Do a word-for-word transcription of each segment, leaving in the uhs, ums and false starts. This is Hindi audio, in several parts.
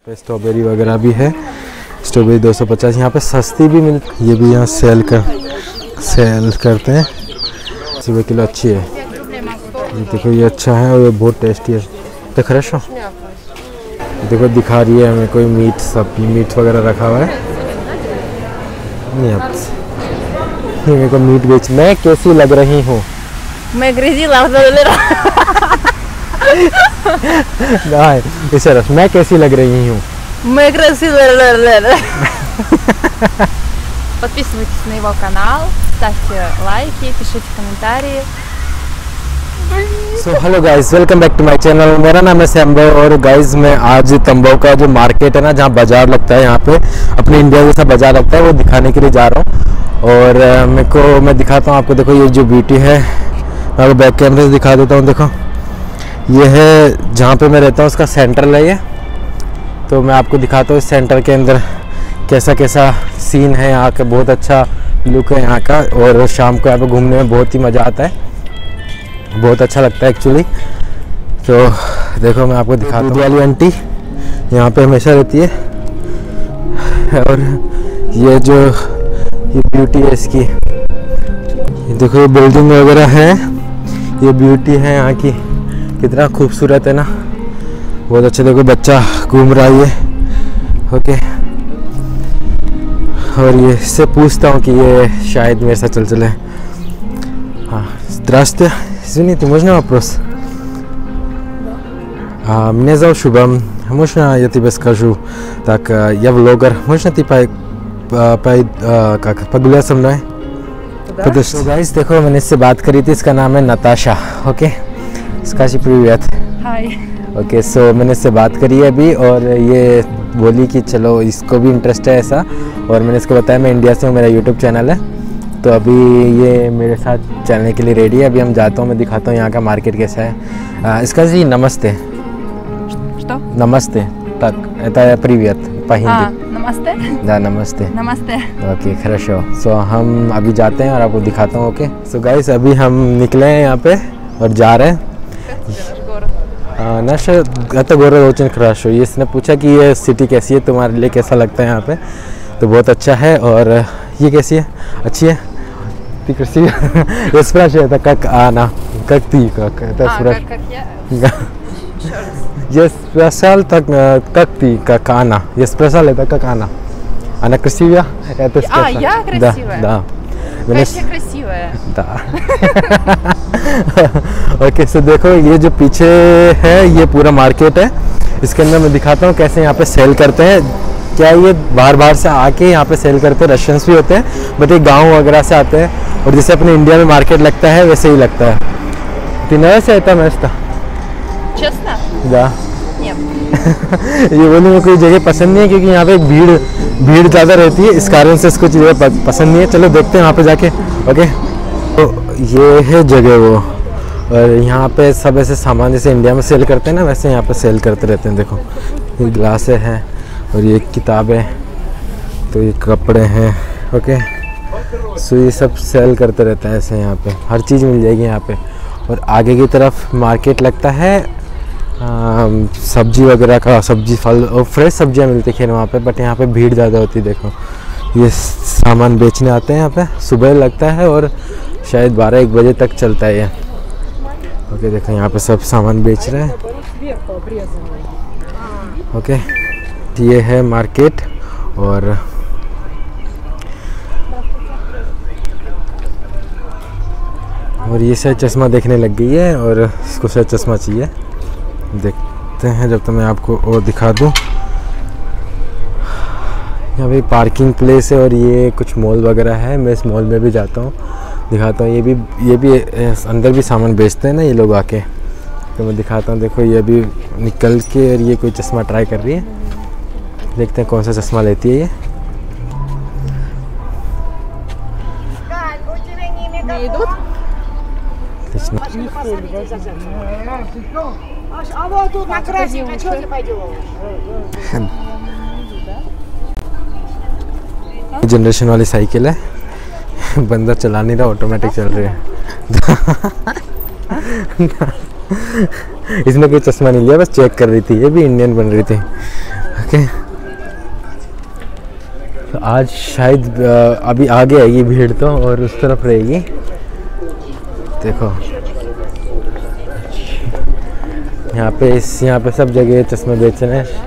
स्ट्रॉबेरी वगैरह भी है। स्ट्रॉबेरी दो सौ पचास यहाँ पे सस्ती भी मिलती। ये भी यहाँ सेल कर सेल करते हैं। अस्सी रुपये किलो अच्छी है। ये देखो ये अच्छा है और ये बहुत टेस्टी है। तो फ्रेश हो। देखो दिखा रही है हमें कोई मीट, सब मीट वगैरह रखा हुआ है। नहीं अब ये मेरे को मीट बेच। मैं कैसी लग रही हूँ? मैं अंग्रेजी लफ्ज़ ले रहा इसे रस मैं कैसी लग रही हूँ? Мы красивые. Подписывайтесь на его канал, ставьте лайки, пишите комментарии. So hello guys, welcome back to my channel. मेरा नाम है सैम्बो और गाइस मैं आज तंबो का जो मार्केट है ना, जहाँ बाज़ार लगता है, यहाँ पे अपने इंडिया जैसा बाज़ार लगता है, वो दिखाने के लिए जा रहा हूँ। और uh, मेरे को मैं दिखाता हूँ आपको। देखो ये जो ब्यूटी है, मैं आपको बैक कैमरे से दिखा देता हूँ। देखो ये है जहाँ पे मैं रहता हूँ, उसका सेंटर है ये। तो मैं आपको दिखाता हूँ इस सेंटर के अंदर कैसा कैसा सीन है यहाँ का। बहुत अच्छा लुक है यहाँ का और शाम को यहाँ पे घूमने में बहुत ही मज़ा आता है, बहुत अच्छा लगता है एक्चुअली। तो देखो मैं आपको दिखाता हूँ। वाली आंटी यहाँ पे हमेशा रहती है और ये जो ये ब्यूटी है इसकी, ये देखो ये बिल्डिंग वगैरह है, ये ब्यूटी है यहाँ की। कितना खूबसूरत है ना, बहुत अच्छा। देखो बच्चा घूम रहा है ये, ओके। और ये इससे पूछता हूँ कि ये शायद मेरे साथ चल चले। हाँ, здравствуйте. Извините, можно вопрос? А, меня зовут Шубам. Можно я тебе скажу? Так, я влогер. Можно ты по, по, по, как, पगुलिया со мной? Подожди. तो गाइस देखो मैंने इससे बात करी थी, इसका नाम है नताशा, ओके। स्काशी प्रिवियत। हाय। ओके, सो मैंने इससे बात करी है अभी और ये बोली कि चलो इसको भी इंटरेस्ट है ऐसा। और मैंने इसको बताया मैं इंडिया से हूँ, मेरा यूट्यूब चैनल है। तो अभी ये मेरे साथ चलने के लिए रेडी है। अभी हम जाता हूँ, मैं दिखाता हूँ यहाँ का मार्केट कैसा है। आ, इसका जी नमस्ते। Что? नमस्ते так это привет по А, हिंदी। नमस्ते. да नमस्ते। Namaste. ओके хорошо। सो हम अभी जाते हैं और आपको दिखाता हूँ, ओके। सो गाइस अभी हम निकले हैं यहाँ पे और जा रहे हैं। नशा это город очень хорошо। ये इसने पूछा कि ये सिटी कैसी है, तुम्हारे लिए कैसा लगता है यहाँ पे। तो बहुत अच्छा है। और ये कैसी है? अच्छी है। Ты красивая. Я спрашиваю, это как она, как ты, как это спрашиваю. Как я? Я спрашивал так, как ты, как она. Я спрашивал это как она. Она красивая? Это А, я красивая? Да, да. Конечно, красивая. Да. ओके, सो देखो ये जो पीछे है ये पूरा मार्केट है। इसके अंदर मैं दिखाता हूँ कैसे यहाँ पे सेल करते हैं। क्या ये बाहर बाहर से आके यहाँ पे सेल करते हैं, रशियंस भी होते हैं, बट ये गांव वगैरह से आते हैं। और जैसे अपने इंडिया में मार्केट लगता है वैसे ही लगता है। तीन से आता मैं Честно? जा Нет. ये बोली मेरे को ये जगह पसंद नहीं है क्योंकि यहाँ पे भीड़ भीड़ ज़्यादा रहती है, इस कारण से इसको चीज़ें पसंद नहीं है। चलो देखते हैं वहाँ पे जाके, ओके। तो ये है जगह वो, और यहाँ पे सब ऐसे सामान जैसे इंडिया में सेल करते हैं ना, वैसे यहाँ पे सेल करते रहते हैं। देखो ये ग्लासें हैं और ये किताबें, तो ये कपड़े हैं, ओके। सो ये सब सेल करते रहते हैं ऐसे। यहाँ पे हर चीज़ मिल जाएगी यहाँ पे। और आगे की तरफ मार्केट लगता है सब्जी वगैरह का, सब्जी फल और फ्रेश सब्जियाँ मिलती हैं वहाँ पे, बट यहाँ पे भीड़ ज़्यादा होती है। देखो ये सामान बेचने आते हैं यहाँ पे, सुबह लगता है और शायद बारह एक बजे तक चलता है ये, ओके। देखो यहाँ पे सब सामान बेच रहे हैं, ओके। ये है मार्केट। और और ये शायद चश्मा देखने लग गई है और इसको शायद चश्मा चाहिए। देखते हैं जब तक मैं आपको और दिखा दूं। यहाँ पे पार्किंग प्लेस है और ये कुछ मॉल वगैरह है। मैं इस मॉल में भी जाता हूँ, दिखाता हूँ। ये भी ये भी अंदर भी सामान बेचते हैं ना ये लोग आके, तो मैं दिखाता हूँ। देखो ये अभी निकल के और ये कोई चश्मा ट्राई कर रही है। देखते हैं कौन सा चश्मा लेती है ये। Не идут? А вот тут на красненькое, что ты пойдешь? जनरेशन वाली साइकिल है, बंदा चला नहीं रहा, ऑटोमेटिक चल रही है। इसने कोई चश्मा नहीं लिया, बस चेक कर रही थी। ये भी इंडियन बन रही थी। ओके, तो आज शायद अभी आगे आएगी भीड़ तो, और उस तरफ रहेगी। देखो यहाँ पे इस यहाँ पे सब जगह चश्मे बेच रहे हैं।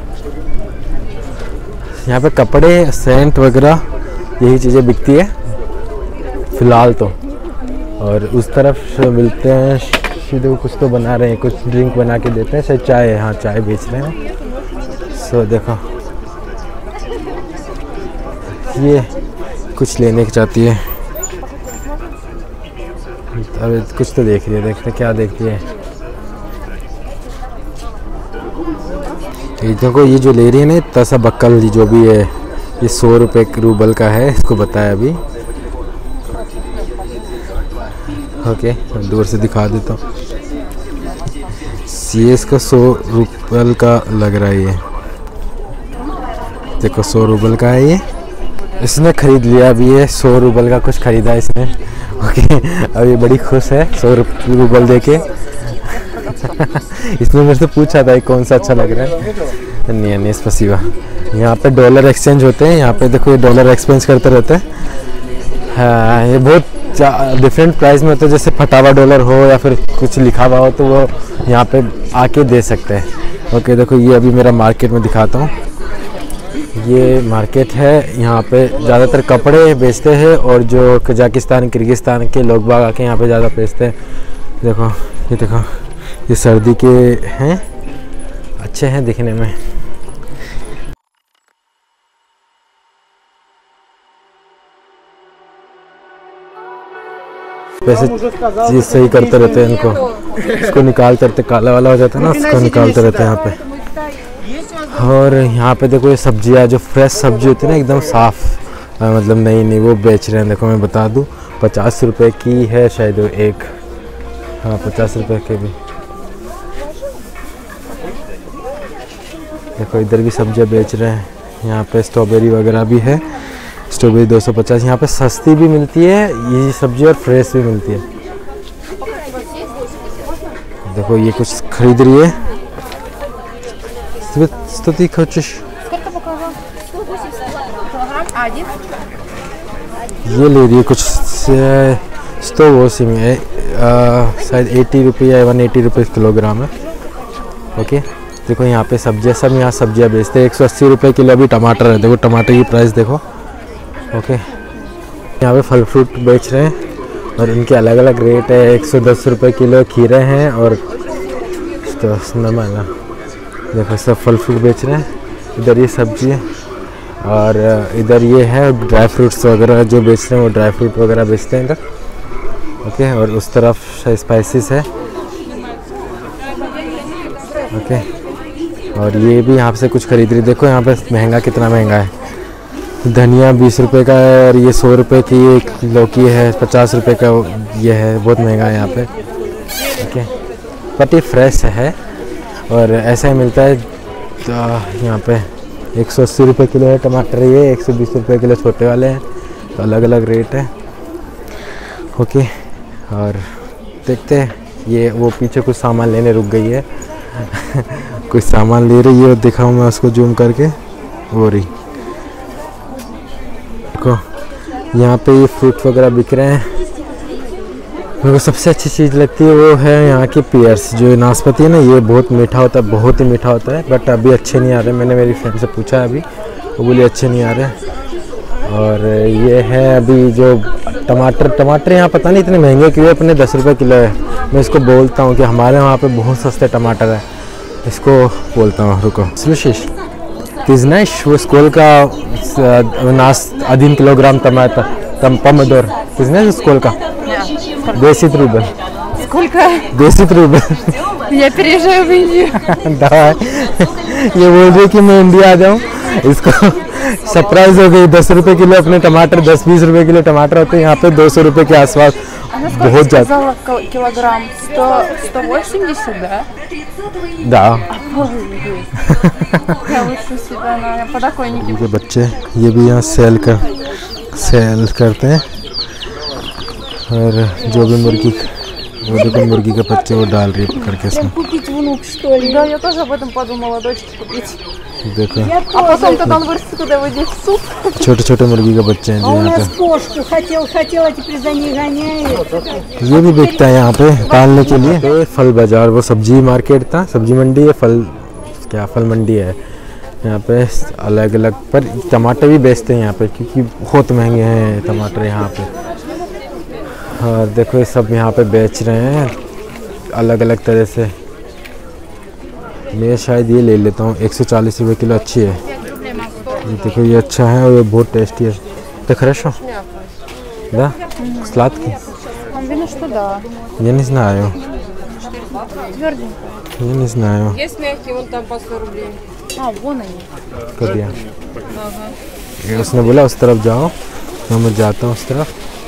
यहाँ पे कपड़े, सेंट वगैरह यही चीज़ें बिकती है फ़िलहाल तो। और उस तरफ मिलते हैं सीधे, कुछ तो बना रहे हैं, कुछ ड्रिंक बना के देते हैं, शायद चाय है, हाँ चाय बेच रहे हैं। सो देखो ये कुछ लेने की चाहती है, अरे कुछ तो देख रही है, देखते क्या देखती है। ये देखो ये जो ले रही है ना इतना सा बक्कल जो भी है, ये सौ रुपये रूबल का है, इसको बताया अभी। ओके दूर से दिखा देता हूँ, ये इसका सौ रूबल का लग रहा है। ये देखो सौ रूबल का है ये, इसने खरीद लिया अभी, ये सौ रूबल का कुछ खरीदा इसने। ओके अभी बड़ी खुश है सौ रूबल देके। इसने मेरे से पूछा था कौन सा अच्छा लग रहा है, नहीं नहीं स्पसीवा। यहाँ पे डॉलर एक्सचेंज होते हैं, यहाँ पे देखो ये डॉलर एक्सचेंज करते रहते हैं। हाँ ये बहुत डिफरेंट प्राइस में होता है, जैसे फटावा डॉलर हो या फिर कुछ लिखा हुआ हो तो वो यहाँ पे आके दे सकते हैं। ओके देखो ये अभी मेरा मार्केट में दिखाता हूँ, ये मार्केट है, यहाँ पे ज़्यादातर कपड़े बेचते हैं और जो कजाकिस्तान किर्गिस्तान के लोग बाग आके यहाँ पे ज़्यादा बेचते हैं। देखो ये देखो ये सर्दी के हैं, अच्छे हैं दिखने में। वैसे चीज सही करते रहते हैं इनको, इसको निकालते रहते, काला वाला हो जाता है ना, उसको निकालते रहते हैं यहाँ पे। और यहाँ पे देखो ये सब्जियाँ, जो फ्रेश सब्जी होती है ना एकदम साफ, मतलब नई नई, वो बेच रहे हैं। देखो मैं बता दूँ पचास रुपए की है शायद एक, हाँ पचास रुपए के भी। देखो इधर भी सब्जियाँ बेच रहे हैं, यहाँ पे स्ट्रॉबेरी वगैरह भी है, स्ट्रॉबेरी दो सौ पचास। यहाँ पे सस्ती भी मिलती है ये सब्जी और फ्रेश भी मिलती है। देखो ये कुछ खरीद रही है, что ты хочешь? Сколько покажу? сто восемьдесят килограмм один. ये ले रही है कुछ सौ वोसी में, शायद अस्सी रुपये या वन एटी रुपये किलोग्राम है। ओके देखो यहाँ पे सब्जियाँ, सब यहाँ सब्जियाँ बेचते हैं। एक सौ अस्सी रुपये किलो अभी टमाटर है, देखो टमाटर की प्राइस देखो। ओके यहाँ पे फल फ्रूट बेच रहे हैं और इनके अलग अलग रेट है। एक सौ दस रुपये किलो खीरे हैं और तो नमक, देखो सब फल फ्रूट बेच रहे हैं। इधर ये सब्जी है और इधर ये है ड्राई फ्रूट्स वगैरह जो बेच रहे हैं, वो ड्राई फ्रूट वगैरह बेचते हैं इधर। ओके और उस तरफ स्पाइसेस है। ओके और ये भी यहाँ से कुछ खरीद रही, देखो यहाँ पे महंगा कितना महंगा है। धनिया बीस रुपए का है और ये सौ रुपए की एक लौकी है, पचास रुपए का ये है, बहुत महंगा है यहाँ पे। ओके बट ये फ्रेश है और ऐसा ही मिलता है। तो यहाँ पे एक सौ अस्सी रुपये किलो है टमाटर, ये एक सौ बीस रुपये किलो छोटे वाले हैं, तो अलग अलग रेट है। ओके और देखते हैं, ये वो पीछे कुछ सामान लेने रुक गई है। कुछ सामान ले रही है, दिखाऊँ मैं उसको जूम करके, वो रही देखो यहाँ पे ये फ्रूट वगैरह बिक रहे हैं। मेरे को सबसे अच्छी चीज़ लगती है वो है यहाँ की पियर्स, जो नाशपाती है ना, ये बहुत मीठा होता है, बहुत ही मीठा होता है, बट अभी अच्छे नहीं आ रहे। मैंने मेरी फ्रेंड से पूछा अभी, वो बोले अच्छे नहीं आ रहे। और ये है अभी जो टमाटर, टमाटर यहाँ पता नहीं इतने महंगे क्यों है, अपने दस रुपये किलो है। मैं इसको बोलता हूँ कि हमारे वहाँ पे बहुत सस्ते टमाटर है, इसको बोलता हूँ रुको। स्लूशिश तिजनाश वो сколько у нас один килограмм томата, там помидор, ты знаешь сколько? десять рублей. Сколько? десять рублей. Я переезжаю в Индию. давай, ये बोल रही कि मैं इंडिया आ जाऊँ, इसको सरप्राइज हो गई। दस रुपए किलो अपने टमाटर, दस बीस रुपए किलो टमाटर होते हैं यहाँ पे दो सौ रुपए के आसपास, बहुत ज़्यादा। Килограмм сто, сто восемьдесят, да? Да. Я лучше себя на подоконнике. ये बच्चे ये भी यहाँ सेल कर सेल करते हैं, और जो भी मुर्गी, वो देखो मुर्गी के बच्चे वो डाल रही है पकड़ के इसमें। Купить внук, что ли? Да, я тоже об этом подумала, дочке купить. देखो А потом, когда он вырастет, туда выйдет в суп. छोटे छोटे मुर्गी के बच्चे हैं А जो у यहाँ нас кошку хотел, хотел, а теперь за ней гоняет. पे ये भी बिकता है यहाँ पे पालने के लिए। तो फल बाजार, वो सब्जी मार्केट था, सब्जी मंडी है, फल क्या फल मंडी है यहाँ पे। अलग अलग पर टमाटर भी बेचते हैं यहाँ पे क्योंकि बहुत महंगे हैं टमाटर यहाँ पे। और देखो ये सब यहाँ पे बेच रहे हैं अलग अलग तरह से। मैं शायद ये ले लेता हूँ, एक सौ चालीस रुपये किलो अच्छी है। ये देखो ये अच्छा है और ये बहुत टेस्टी है। तो хорошо? Да? Сладкий? Он видно, что да. Я не знаю. Тверденько. Я не знаю. Есть мягкий, вон там по сто рублей. А, вон они. कर दिया। उसने बोला उस तरफ जाओ, तो मैं जाता हूँ उस तरफ।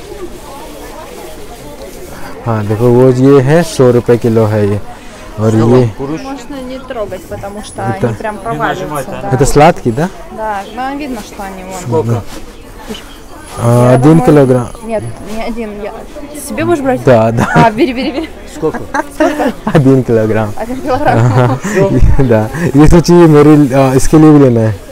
हाँ देखो वो ये है सौ रुपए किलो है ये। और ये Можно не трогать, потому что Это- они прям проваливаются. Да, это сладкий, да? да, да, видно, что они вон. А, один килограмм. Нет, не один. Я... Себе будешь брать? Да, да, А, бери, бери, бери. один килограмм। Один килограмм. Да, ये सोचिए मेरे आ, इसके लिए भी लेना है।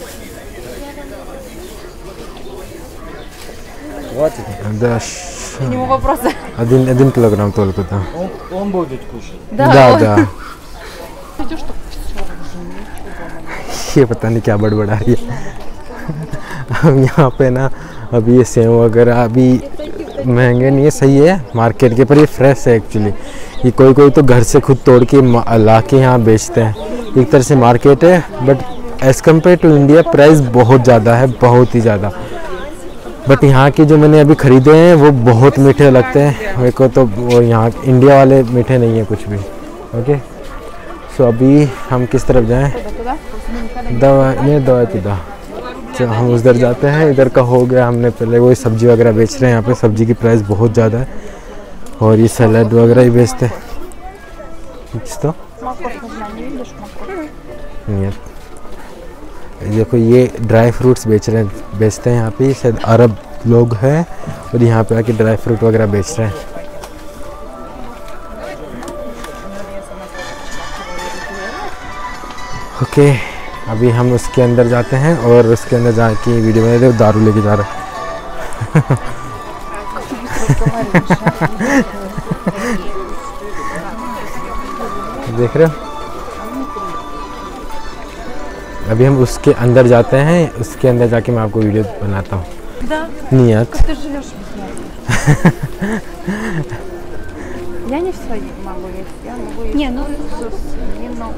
Да, ш- К нему вопросы. один один килограмм только да. Он будет кушать. Да, он- да। Идёшь, что ये पता नहीं क्या बड़बड़ आ रही है। हम यहाँ पे ना अभी ये सेव वगैरह अभी महंगे नहीं है, सही है मार्केट के, पर ये फ्रेश है एक्चुअली। ये कोई कोई तो घर से खुद तोड़ के मा- ला के यहाँ बेचते हैं। एक तरह से मार्केट है, but as compare to India price बहुत ज़्यादा है, बहुत ही ज़्यादा। बट यहाँ के जो मैंने अभी ख़रीदे हैं वो बहुत मीठे लगते हैं मेरे को। तो वो यहाँ इंडिया वाले मीठे नहीं है कुछ भी। ओके, सो अभी हम किस तरफ जाएं? туда? दवा नहीं, दवा पिदा। तो हम उधर जाते हैं। इधर का हो गया, हमने पहले वही सब्जी वगैरह बेच रहे हैं यहाँ पे। सब्जी की प्राइस बहुत ज़्यादा है और ये सलाद वगैरह ही बेचते हैं। तो Морковь нужна, не видишь морковь? नहीं, देखो ये ड्राई फ्रूट्स बेच रहे हैं, बेचते हैं यहाँ पे। शायद अरब लोग हैं और यहाँ पे आके ड्राई फ्रूट वगैरह बेच रहे हैं। ओके, अभी हम उसके अंदर जाते हैं और उसके अंदर जाके वीडियो में देखो दारू लेके जा रहा है। देख रहे हो? अभी हम उसके अंदर जाते हैं, उसके अंदर जाके मैं आपको वीडियो बनाता हूँ। Нет. Ты живешь без меня. Я не все могу есть. Я могу есть. Не, ну свинину.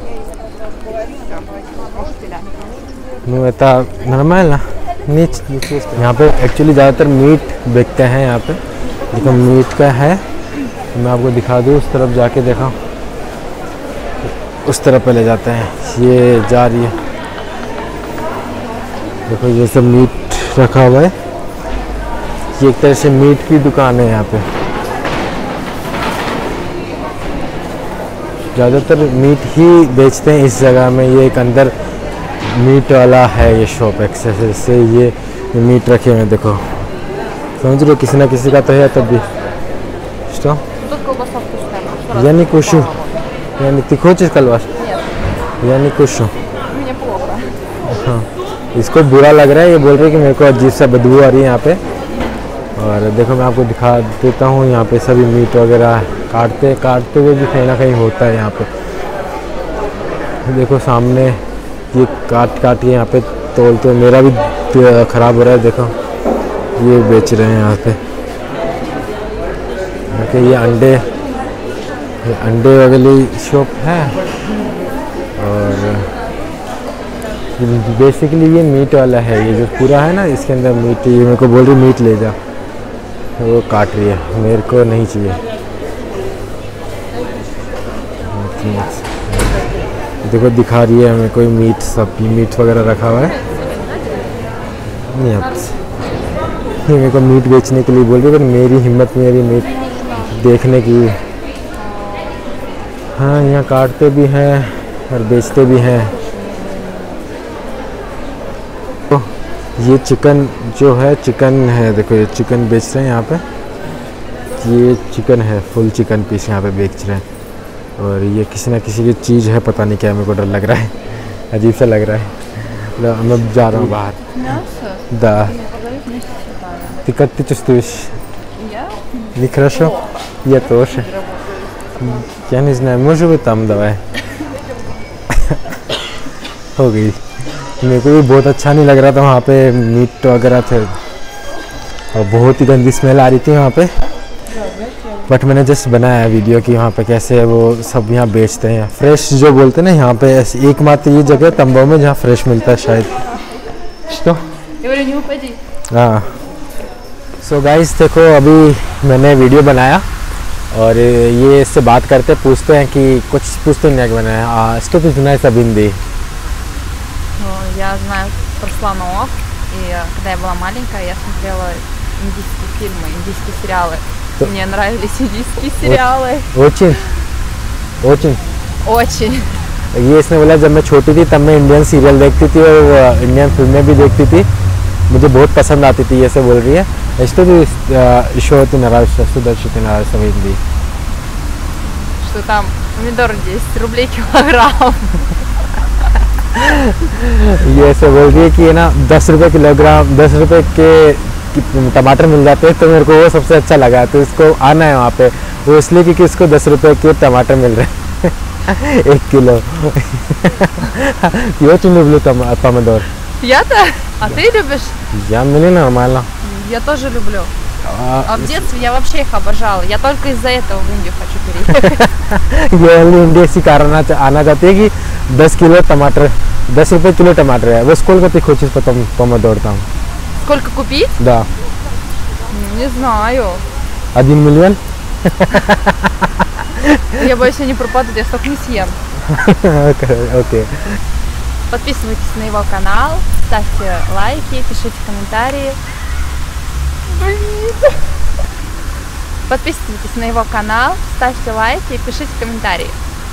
Ну это нормально। नीच नीचे यहाँ पे एक्चुअली ज़्यादातर मीट बिकते हैं यहाँ पे। देखो मीट का है, मैं आपको दिखा दूँ। उस तरफ जाके देखा, उस तरफ पहले जाते हैं। ये जा रही है, देखो ये सब मीट रखा हुआ है। ये एक तरह से मीट की दुकान है यहाँ पे। ज़्यादातर मीट ही बेचते हैं इस जगह में। ये एक अंदर मीट वाला है ये शॉप एक्सेसरी से। ये, ये मीट रखे हुए हैं, देखो समझ रहे हो, किसी ना किसी का तो है तब भी। Что? Тут колбаса вкусная. Я не кушу. Я не... Ты хочешь колбас? Нет, Я не кушу। мне плохо. हाँ, इसको बुरा लग रहा है। ये बोल रहे हैं कि मेरे को अजीब सा बदबू आ रही है यहाँ पे। और देखो मैं आपको दिखा देता हूँ, यहाँ पे सभी मीट वगैरह काटते काटते हुए भी कहीं ना कहीं होता है यहाँ पे। देखो सामने ये काट काट के यहाँ पे तोलते हुए मेरा भी ख़राब हो रहा है। देखो ये बेच रहे हैं यहाँ पे। देखो ये अंडे, ये अंडे वाली शॉप है। और बेसिकली ये मीट वाला है, ये जो पूरा है ना इसके अंदर मीट। ये मेरे को बोल रही मीट ले जा, वो काट रही है, मेरे को नहीं चाहिए। देखो दिखा रही है हमें कोई मीट, सब मीट वगैरह रखा हुआ है। नहीं ये मेरे को मीट बेचने के लिए बोल रही है, पर मेरी हिम्मत मेरी मीट देखने की। हाँ यहाँ काटते भी हैं और बेचते भी हैं। तो ये चिकन जो है, चिकन है, देखो ये चिकन बेच रहे हैं यहाँ पे। ये चिकन है, फुल चिकन पीस यहाँ पे बेच रहे हैं। और ये किसी ना किसी की चीज़ है, पता नहीं क्या, मेरे को डर लग रहा है। अजीब सा लग रहा है। लो, मैं जा रहा हूँ बाहर। Мясо? Да. Не продают вместе с цветами. Ты как ты чувствуешь? Я? Нехорошо? Я тоже. Я не знаю, может быть там давай। हो गई। मेरे को भी बहुत अच्छा नहीं लग रहा था वहाँ पे, मीट वगैरह थे और बहुत ही गंदी स्मेल आ रही थी वहाँ पे। बट मैंने जस्ट बनाया वीडियो कि वहाँ पे कैसे वो सब यहाँ बेचते हैं, फ्रेश जो बोलते हैं ना यहाँ पे। एकमात्र ये जगह तंबू में जहाँ फ्रेश मिलता है शायद। तो Я говорю, не упади. हाँ, सो गाइस देखो अभी मैंने वीडियो बनाया और ये इससे बात करते पूछते हैं कि कुछ पूछते हैं क्या बनाया। а что ты знаешь об Индии? Ну, я знаю про слонов, и э, когда я была маленькая, я смотрела индийские фильмы, индийские сериалы. То- Мне нравились индийские сериалы. очень очень Очень. ये इसने बोला जब मैं छोटी थी तब मैं इंडियन सीरियल देखती थी और इंडियन फिल्में भी देखती थी, मुझे बहुत पसंद आती थी। ऐसे बोल रही है। что ты еще ты нравишься, что дальше ты нравишься в Индии? Что там помидоры десять рублей килограмм. ये ऐसे बोल रही है कि है ना दस रुपए किलोग्राम दस रुपए के कि- टमाटर मिल जाते हैं, तो मेरे को वो सबसे अच्छा लगा। तो इसको आना है वहाँ पे, वो इसलिए क्योंकि इसको दस रुपए के टमाटर मिल रहे हैं एक किलो। Я очень люблю там помидор. Я-то? А ты любишь? Я мне нормально. Я тоже люблю. А, А в детстве я вообще их обожала. Я только из-за этого в Индию хочу переехать. ये वाली इंडिया इसी कारण आना आना चाहती है कि दस किलो टमाटर दस रुपए किलो टमाटर है। Во сколько ты хочешь потом помидор там? Сколько купить? Да. Не знаю. Один миллион? Я боюсь, я не пропадут, я столько не съем. Окей. Подписывайтесь на его канал, ставьте лайки, пишите комментарии. Блин. Подписывайтесь на его канал, ставьте лайки и пишите комментарии.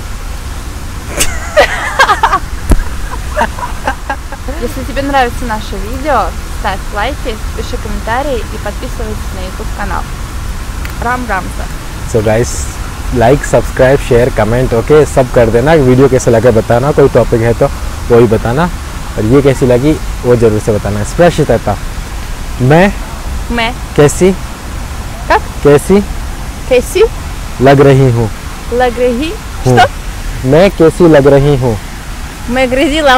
Если тебе нравится наше видео, ставь лайки, пиши комментарии и подписывайся на YouTube канал. Рам-рамса. So guys like subscribe share comment okay सब कर देना। वीडियो कैसे लगा बताना, कोई टॉपिक है तो वो ही बताना, और ये कैसी लगी वो जरूर से बताना। स्पेशल था मैं मैं कैसी как? कैसी कैसी लग रही हूँ लग रही हूँ। что? मैं कैसी लग रही हूँ। मैं грязила.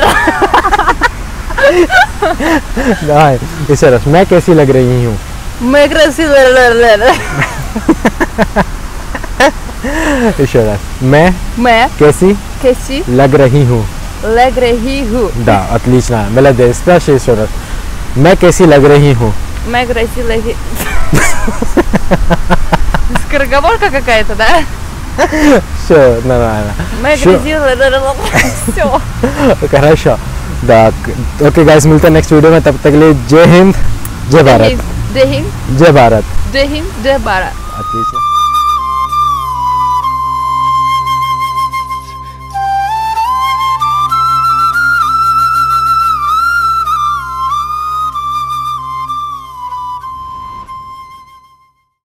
हाँ, इसे रस मैं कैसी लग रही हूँ। मैं красивая. इसे रस मैं मैं कैसी कैसी लग रही हूँ। लग रही हूँ. Да, отлично. Молодец. Спрашивай еще раз. मैं कैसी लग रही हूँ. मैं красивая. Скороговорка какая-то, да? Все, нормально. Мы Всё. красивая. Все. Хорошо. Да. Окей, गाइस, मिलते हैं नेक्स्ट वीडियो में। तब तक के लिए जय हिंद, जय भारत, Jai Hind, जय Bharat. Jai Hind, Jai Bharat. Отлично.